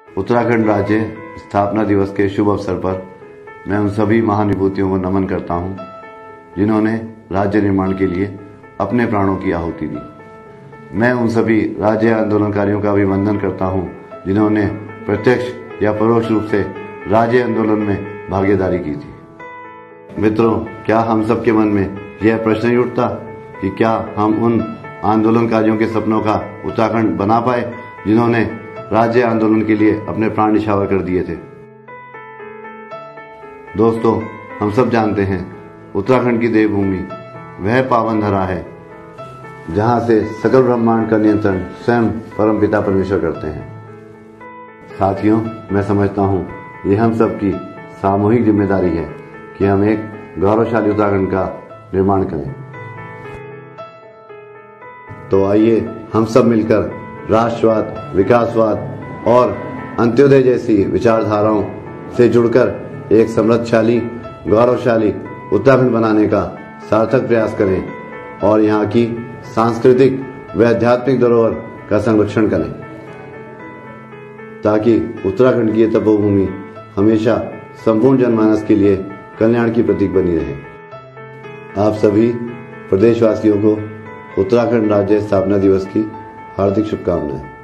उत्तराखंड राज्य स्थापना दिवस के शुभ अवसर पर मैं उन सभी महाविभूतियों को नमन करता हूँ जिन्होंने राज्य निर्माण के लिए अपने प्राणों की आहुति दी। मैं उन सभी राज्य आंदोलनकारियों का अभिनंदन करता हूँ जिन्होंने प्रत्यक्ष या परोक्ष रूप से राज्य आंदोलन में भागीदारी की थी। मित्रों, क्या हम सबके मन में यह प्रश्न ही उठता कि क्या हम उन आंदोलनकारियों के सपनों का उत्तराखंड बना पाए जिन्होंने राज्य आंदोलन के लिए अपने प्राण न्यौछावर कर दिए थे। दोस्तों, हम सब जानते हैं उत्तराखंड की देवभूमि वह पावन धरा है जहां से सकल ब्रह्मांड का नियंत्रण स्वयं परमपिता परमेश्वर करते हैं। साथियों, मैं समझता हूं ये हम सब की सामूहिक जिम्मेदारी है कि हम एक गौरवशाली उत्तराखंड का निर्माण करें। तो आइए हम सब मिलकर राष्ट्रवाद, विकासवाद और अंत्योदय जैसी विचारधाराओं से जुड़कर एक समृद्धशाली, गौरवशाली उत्तराखंड बनाने का सार्थक प्रयास करें और यहाँ की सांस्कृतिक व आध्यात्मिक धरोहर का संरक्षण करें ताकि उत्तराखंड की यह तपोभूमि हमेशा संपूर्ण जनमानस के लिए कल्याण की प्रतीक बनी रहे। आप सभी प्रदेशवासियों को उत्तराखंड राज्य स्थापना दिवस की हार्दिक शुभकामनाएं।